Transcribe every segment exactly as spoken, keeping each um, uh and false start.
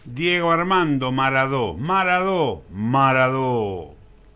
Diego Armando Maradó, Maradó, Maradó.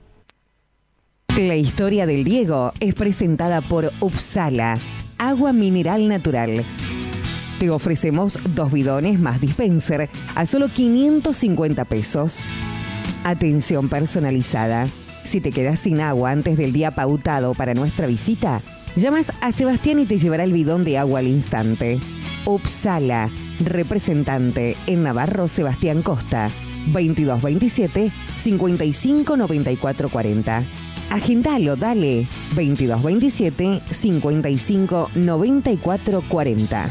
La historia del Diego es presentada por Upsala, agua mineral natural. Te ofrecemos dos bidones más dispenser a solo quinientos cincuenta pesos. Atención personalizada. Si te quedas sin agua antes del día pautado para nuestra visita, llamas a Sebastián y te llevará el bidón de agua al instante. Upsala, representante en Navarro Sebastián Costa, veintidós veintisiete, cincuenta y cinco noventa y cuatro cuarenta. Agendalo, dale, veintidós veintisiete, cincuenta y cinco noventa y cuatro cuarenta.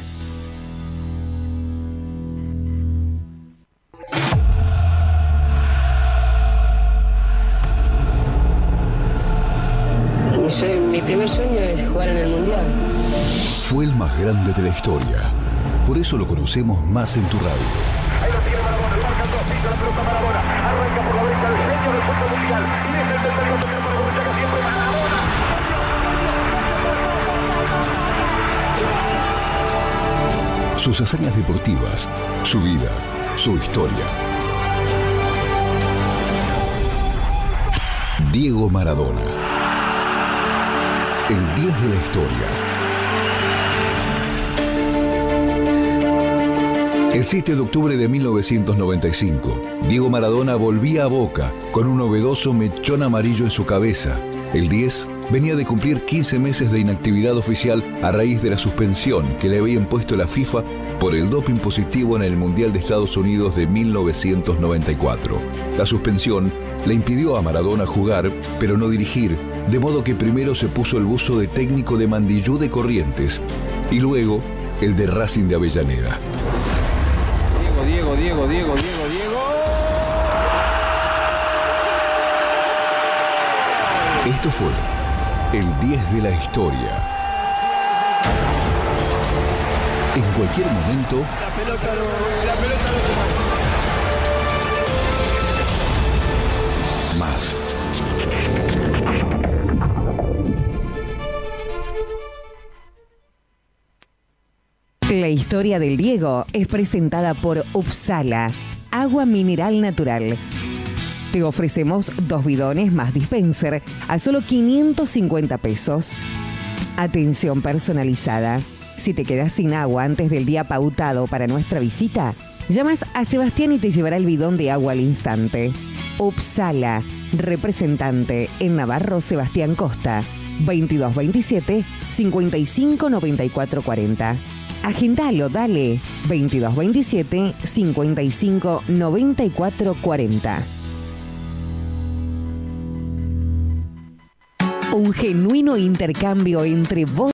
Soy, mi primer sueño es jugar en el Mundial. Fue el más grande de la historia. Por eso lo conocemos más en tu radio. Ahí lo tiene Maradona, le marcan dos pisos, la pelota Maradona. Arranca por la derecha el genio del fútbol mundial. Y es el tercer gol que para Borruchaga siempre Maradona. Sus hazañas deportivas, su vida, su historia. Diego Maradona. El diez de la historia. El siete de octubre de mil novecientos noventa y cinco, Diego Maradona volvía a Boca con un novedoso mechón amarillo en su cabeza. El diez venía de cumplir quince meses de inactividad oficial a raíz de la suspensión que le había impuesto la FIFA por el doping positivo en el Mundial de Estados Unidos de mil novecientos noventa y cuatro. La suspensión le impidió a Maradona jugar, pero no dirigir, de modo que primero se puso el buzo de técnico de Mandillú de Corrientes y luego el de Racing de Avellaneda. Diego, Diego, Diego, Diego, Diego, Diego. Esto fue el diez de la historia. En cualquier momento, La pelota no, la pelota no se mancha. más. La historia del Diego es presentada por Upsala, agua mineral natural. Te ofrecemos dos bidones más dispenser a solo quinientos cincuenta pesos. Atención personalizada. Si te quedas sin agua antes del día pautado para nuestra visita, llamas a Sebastián y te llevará el bidón de agua al instante. Upsala, representante en Navarro Sebastián Costa, veintidós veintisiete, cincuenta y cinco noventa y cuatro cuarenta. Agendalo, dale, veintidós veintisiete, cincuenta y cinco noventa y cuatro cuarenta. Un genuino intercambio entre vos